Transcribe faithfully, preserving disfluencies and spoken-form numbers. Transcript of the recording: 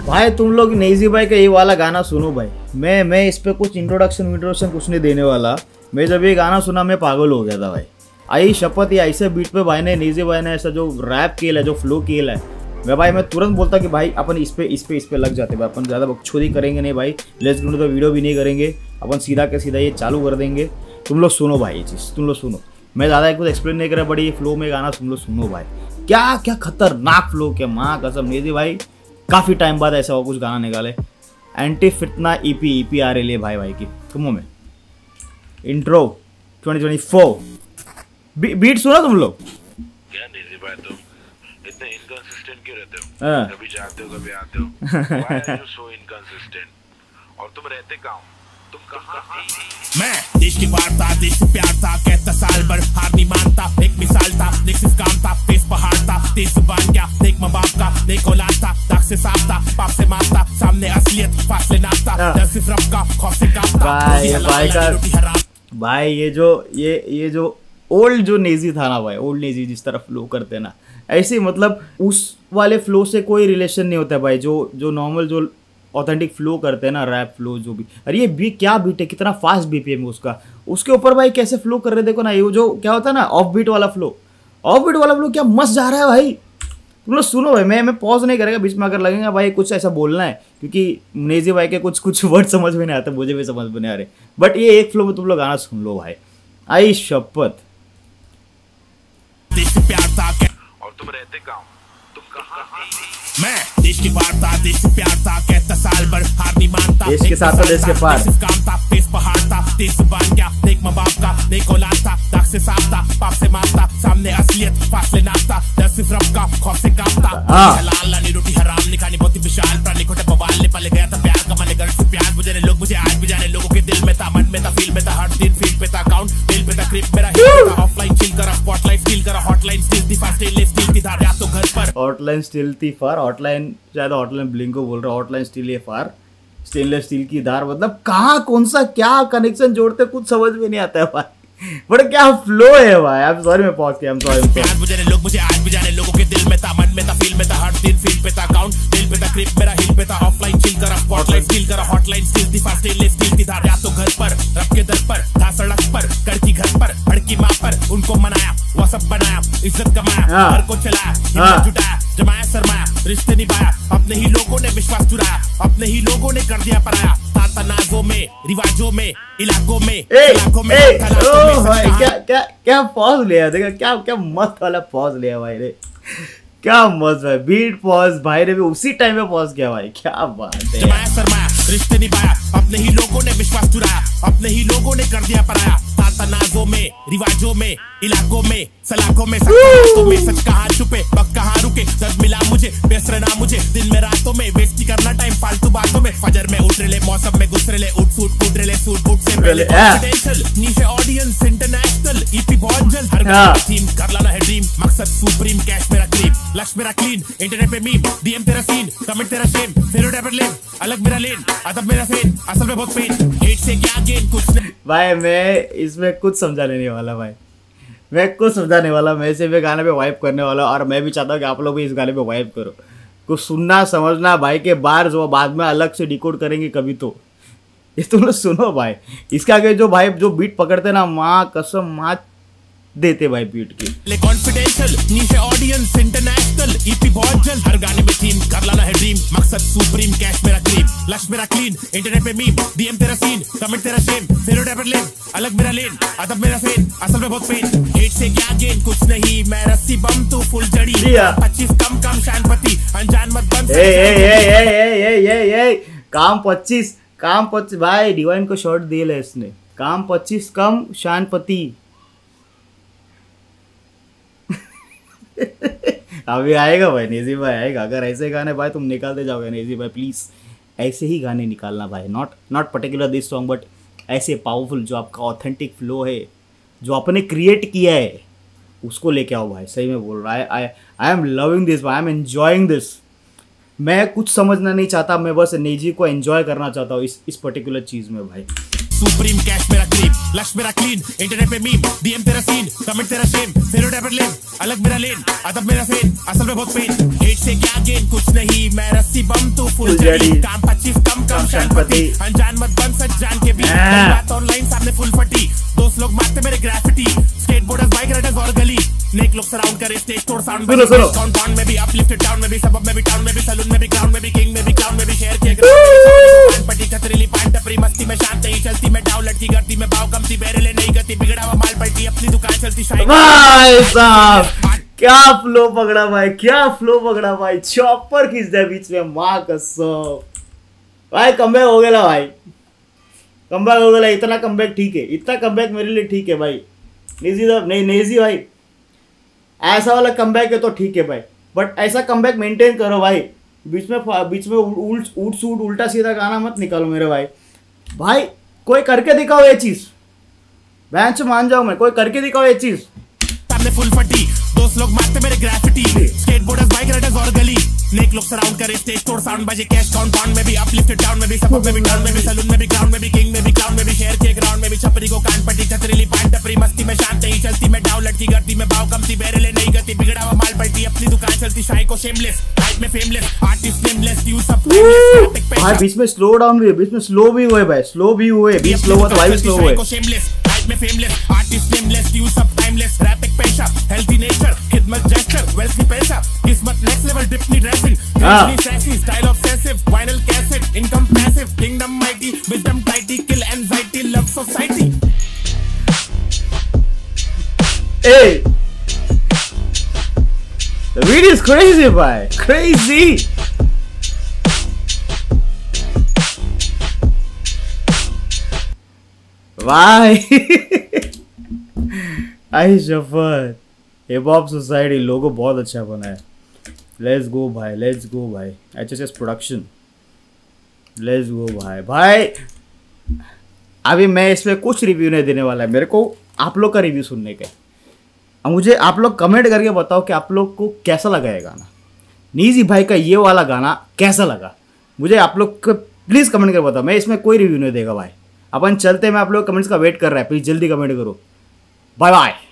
भाई तुम लोग नेजी भाई का ये वाला गाना सुनो भाई। मैं मैं इस पे कुछ इंट्रोडक्शन इंट्रोडक्शन कुछ नहीं देने वाला। मैं जब ये गाना सुना मैं पागल हो गया था भाई। आई शपथ या ऐसे बीट पे भाई ने नेजी भाई ने ऐसा जो रैप किया है, जो फ्लो किया है, मैं भाई मैं तुरंत बोलता कि भाई अपन इस पे इस पे इस पे लग जाते भाई। अपन ज़्यादा बकचोदी करेंगे नहीं भाई, लेट्स गो तो वीडियो भी नहीं करेंगे अपन, सीधा के सीधा ये चालू कर देंगे। तुम लोग सुनो भाई ये चीज़, तुम लोग सुनो। मैं ज़्यादा कुछ एक्सप्लेन नहीं करा बड़ी, ये फ्लो में गाना तुम लोग सुनो भाई। क्या क्या खतरनाक फ्लो, क्या माँ कसम नेजी भाई काफ़ी टाइम बाद ऐसा हो कुछ गाना निकाले। एंटी फितना ईपी ईपी आ रही है भाई भाई की तुमों में। Intro twenty twenty four be, beat सुना तुम लोग? क्या नेजी भाई तुम इतने इनकंसिस्टेंट क्यों रहते हो? कभी जाते हो कभी आते हो। Why are you so inconsistent? और तुम रहते कहाँ हो? तुम कहाँ? मैं देश की वार्ता, देश से प्यार था, कहता साल भर हार नहीं मानता। एक मिसाल था, देख सिर्फ काम था, फेस पहाड़ था, तेज जुबान क्या, देख माँ बाप का, देख औलाद था, दाग से साफ था, पाप से मारता, सामने असलियत फासले नापता, डर सिर्फ रब का, खौफ से कांपता। भाई भाई का भाई ये जो ये ये जो ओल्ड जो नेजी था ना भाई, ओल्ड नेजी जिस तरह फ्लो करते ना, ऐसे मतलब उस वाले फ्लो से कोई रिलेशन नहीं होता है भाई। जो जो नॉर्मल जो ऑथेंटिक फ्लो करते हैं ना, रैप फ्लो जो भी, अरे ये बी क्या बीट है, कितना फास्ट बीपीएम है उसका, उसके ऊपर भाई कैसे फ्लो कर रहे देखो ना। ये जो क्या होता है ना ऑफ बीट वाला फ्लो, ऑफ बीट वाला फ्लो क्या मस्त जा रहा है भाई। तुम लोग सुनो भाई, मैं मैं पॉज नहीं करेगा बीच में, अगर लगेगा भाई कुछ ऐसा बोलना है, क्योंकि नेजी भाई के कुछ कुछ वर्ड समझ में नहीं आते, मुझे भी समझ में नहीं आ रहे, बट ये एक फ्लो में तुम लोग गाना सुन लो भाई। आई शपथ। और तुम रहते कहाँ हो? तुम कहाँ? मैं देश की वार्ता, देश से प्यार था, कहता साल भर हार नहीं मानता। देश के साथ देश के पार, काम था, फेस पहाड़ था, तेज जुबान क्या, देख माँ बाप का, देख औलाद था, दाग से साफ था, पाप से मारता, सामने असलियत फासले नापता, डर सिर्फ रब का, खौफ से कांपता। हलाल लानी रोटी हराम नहीं खानी, बहुत ही विशाल प्राणी खोटे बवाल ने पले गया था प्यार कमाने, घर से प्यार बुझाने लोग मुझे आज भी जाने, लोगों के दिल में था, मन में था, फील में था, हर दिन फील पे था, काउंट दिल पे था, क्रिप मेरा हिट था, ऑफलाइन चिल करा, स्पॉटलाइट स्टील करा, हॉटलाइन स्टील थी, फास्ट स्टील थी धार, या तो घर पर हॉटलाइन स्टील थी फार, हॉटलाइन शायद हॉटलाइन ब्लिंक को बोल रहा, हॉटलाइन स्टील ये फार, स्टेनलेस स्टील की धार, मतलब कहाँ कौन सा क्या कनेक्शन जोड़ते कुछ समझ में नहीं आता है भाई। बट क्या फ्लो है भाई। आई एम सॉरी मैं पॉज किया, आई एम सॉरी। प्यार बुझाने लोग मुझे आज भी जाने, लोगों के दिल में था, मन में था, फील में था, हर दिन फील पे था, काउंट दिल पे था, क्रिप मेरा हिल पे था, ऑफलाइन चिल करा, स्पॉटलाइट स्टील करा, हॉटलाइन स्टील थी, फास्ट स्टेनलेस स्टील थी धार, या तो घर पर रब के दर पर था, सड़क पर घर की घर पर भड़की माँ पर, उनको मनाया वो सब बनाया, इज्जत कमाया, घर को चलाया, हिम्मत जुटाया, जमाया सरमाया, रिश्ते निभाया, अपने ही लोगों ने विश्वास चुराया, अपने ही लोगों ने कर दिया पराया, तनाजों में, रिवाजों में, इलाकों में, इलाकों में, भाई क्या क्या क्या पॉज लिया, देखा क्या क्या मस्त वाला पॉज लिया भाई ने, क्या मस्त भाई बीट पॉज भाई ने भी उसी टाइम में पॉज किया भाई, क्या बात है। जमाया सरमाया, रिश्ते निभाया, अपने ही लोगों ने विश्वास चुराया, अपने ही लोगों ने कर दिया पराया, तनाजों में, रिवाजों में, इलाकों में, सलाखों में, सच में, सच कहाँ छुपे, वक्त कहाँ रुके, दर्द मिला मुझे, व्यस्त रहना मुझे, दिन में रातों में, वेस्ट करना टाइम फालतू बातों में, फजर में उठ रहे, मौसम में घुस रहे, उठ सूट कूद रहे, सूट बूट से पहले कॉन्फिडेंशियल, नीचे ऑडियंस इंटरनेशनल, ईपी बहुत जल्द, हर गाने में थीम, कर लाना है ड्रीम, मकसद सुप्रीम, कैश मेरा क्रीम, लक्ष्य मेरा क्लीन, इंटरनेट पे मीम, डीएम तेरा सीन, कमेंट तेरा शेम, फेवरेट रैपर लेन, अलग मेरा लेन, अदब मेरा फेन, असल में बहुत पेन, हेट से क्या गेन कुछ नहीं। भाई मैं इसमें कुछ समझाने नहीं वाला भाई, मैं कुछ समझाने वाला, मैं सिर्फ गाने पे वाइब करने वाला, और मैं भी चाहता हूँ कि आप लोग भी इस गाने पे वाइब करो, कुछ सुनना समझना भाई के बार जो बाद में अलग से डिकोड करेंगे कभी, तो ये तुम लोग सुनो भाई। इसके आगे जो भाई जो बीट पकड़ते ना, माँ कसम माँ देते भाई बीट की। कॉन्फिडेंशियल, नीचे ऑडियंस इंटरनेशनल, ईपी बहुत जल्द, हर गाने में थीम, कर लाना है ड्रीम, मकसद सुप्रीम, कैश मेरा क्रीम, लक्ष्य मेरा क्लीन, इंटरनेट पे मीम, डीएम तेरा सीन, कमेंट तेरा शेम, फेवरेट रैपर लेन, अलग मेरा लेन, अदब मेरा फेन, असल में बहुत पेन, हेट से क्या गेन कुछ नहीं, मैं रस्सी बम तू फुल जड़ी, पच्चीस कम कम शानपति, अनजान मत बन। ए ए ए ए ए ए ए काम पच्चीस काम पच्चीस भाई डिवाइन को शॉर्ट दिए ले इसने, काम पच्चीस कम शानपति। अभी आएगा भाई नेजी भाई आएगा, अगर ऐसे गाने भाई तुम निकालते जाओगे नेजी भाई, प्लीज़ ऐसे ही गाने निकालना भाई, not not particular this song, but ऐसे पावरफुल जो आपका ऑथेंटिक फ्लो है, जो आपने क्रिएट किया है, उसको लेके आओ भाई। सही में बोल रहा है, I I am loving this, I am enjoying this. मैं कुछ समझना नहीं चाहता, मैं बस नेजी को एन्जॉय करना चाहता हूँ इस इस पर्टिकुलर चीज़ में भाई। सुप्रीम कैश मेरा क्रीम, लक्ष्य मेरा क्लीन, इंटरनेट पे मीम, डीएम तेरा सीन, कमेंट तेरा शेम, फेवरेट रैपर लेन, अलग मेरा लेन, अदब मेरा फेन, असल में बहुत पेन, हेट से क्या गेन कुछ नहीं, मैं रस्सी बम तू फुल जड़ी, काम पच्चीस कम कम शानपति, अनजान मत बन सच जान के भी, बात ऑनलाइन सामने फुल फटी, दोस्त लोग मारते मेरे ग्राफिटी, स्केटबोर्डर्स बाइक राइडर्स और गली, नेक लोग सराउंड करे स्टेज तोड़ साउंड में, काउंटडाउन में भी अपलिफ्टेड टाउन में भी, सबब में भी टाउन में भी, सलून में भी, क्राउन में भी, किंग में भी, क्लाउन में भी, शेयर के ग्राउंड पट्टी कतरीली पान टपरी मस्ती में शांत नहीं चलती, मैं डाउ लड़की करती मैं भाव कमती, बेरेले नहीं गति बिगड़ा हुआ माल पलटी, अपनी दुकान चलती शाही। भाई साहब क्या फ्लो पकड़ा भाई, क्या फ्लो पकड़ा भाई, चॉपर खींच दिया बीच में, माँ कसम भाई। कमबैक हो गया भाई, कमबैक हो गया, इतना कमबैक ठीक है, इतना कमबैक मेरे लिए ठीक है भाई। नेजी नहीं नेजी भाई, ऐसा वाला कमबैक है तो ठीक है भाई, बट ऐसा कमबैक मेंटेन करो भाई। बीच में बीच में उल्ट उल्ट सूट उल्टा सीधा गाना मत निकालो मेरे भाई। भाई कोई करके दिखाओ ये चीज, बेंच मान जाओ मैं, कोई करके दिखाओ ये चीज। सामने फुल फटी, दोस्त लोग मारते मेरे ग्राफिटी, स्केटबोर्डर्स बाइक राइडर्स और गली, नेक लोग सराउंड करे स्टेज तोड़ साउंड बजे, कैश काउंटडाउन में भी अपलिफ्टेड टाउन में भी, सबब में भी टाउन में भी, सलून में भी, क्राउन में भी, किंग में भी, क्लाउन में भी, शेयर के ग्राउंड में भी, छपरी को कान पट्टी कतरीली पान टपरी मस्ती में शांत नहीं चलती, मैं डाउ लड़की करती मैं भाव कमती, बेरेले नहीं गति बिगड़ा हुआ माल पलटी, अपनी दुकान चलती शाही को शेमलेस, हाइट में फेमलेस, आर्टिस्ट नेमलेस, यू सब भाई बीच में स्लो डाउन भी है, बीच में स्लो भी हुए भाई, स्लो भी हुए, बीच स्लो हुआ तो भाई स्लो हुए, में फेमलेस, आर्टिस्ट नेमलेस, यू सब टाइमलेस, रैप एक पेशा, हेल्थी नेचर, खिदमत जेस्चर, वेल्थ की पैसा, किस्मत next level, deputy dressing, style obsessive, vinyl cassette, income passive, kingdom mighty, wisdom tighty, kill anxiety, love society. Hey, the video is crazy, boy, crazy. Why? I शफर hip hop society logo बहुत अच्छा बना है। Let's go भाई, let's go भाई, H S S production, let's go भाई। भाई अभी मैं इस पर कुछ रिव्यू नहीं देने वाला है, मेरे को आप लोग का रिव्यू सुनने का। अब मुझे आप लोग कमेंट करके बताओ कि आप लोग को कैसा लगा ये गाना, नीजी भाई का ये वाला गाना कैसा लगा, मुझे आप लोग को प्लीज़ कमेंट करके बताओ। मैं इसमें कोई रिव्यू नहीं देगा भाई। अपन चलते, मैं आप लोग कमेंट्स का वेट कर रहा है, प्लीज़ जल्दी कमेंट करो। Bye bye.